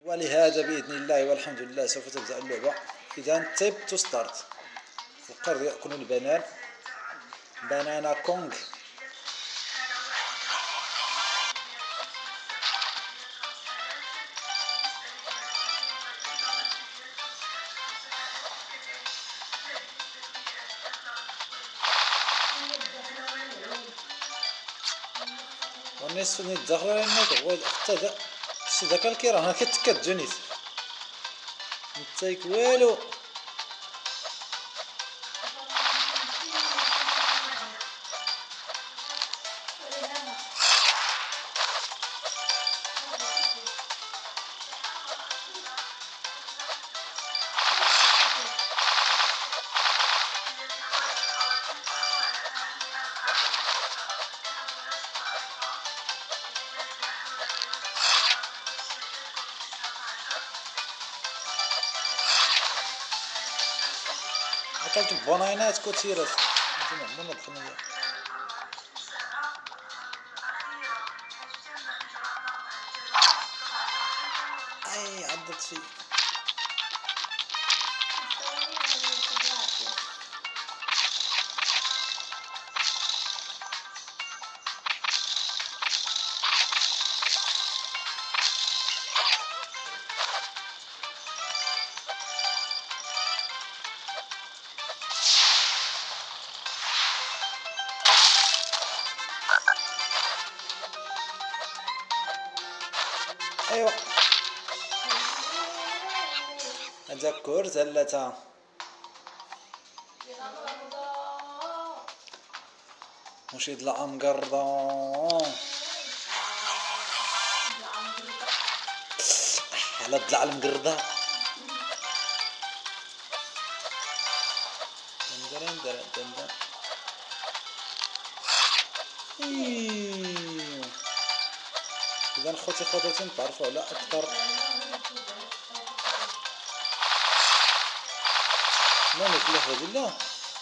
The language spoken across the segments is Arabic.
ولهذا بإذن الله والحمد لله سوف تبدأ اللعبة. إذا تيب تو ستارت. في القرد يأكل البنان. بنانا كونغ. والناس فين يتدخلوا لأنك هو حتى ذاك الكيران كتكد جونيس نتايك والو. أكلت بناينات كثيرة عمرنا دخلنا. أي عضت فيه. أيوا أذكر زلتها مشيد العنقرضة على الضلع المقرضة. إذا خوتي خواتاتي نتعرفوا على أكثر مالك اللحظة دي لا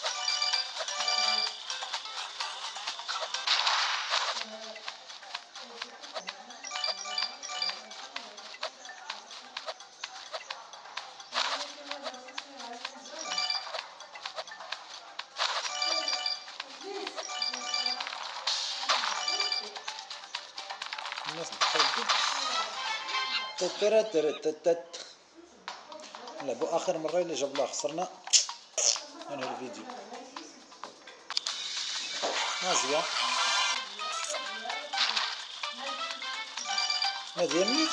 الناس بتحب تترترتتت. نلعبو آخر مرة اللي جاب الله خسرنا من هاد الفيديو. مزيان مزيان ميت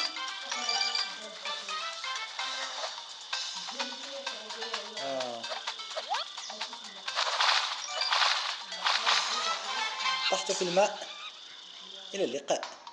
طحت في الماء. إلى اللقاء.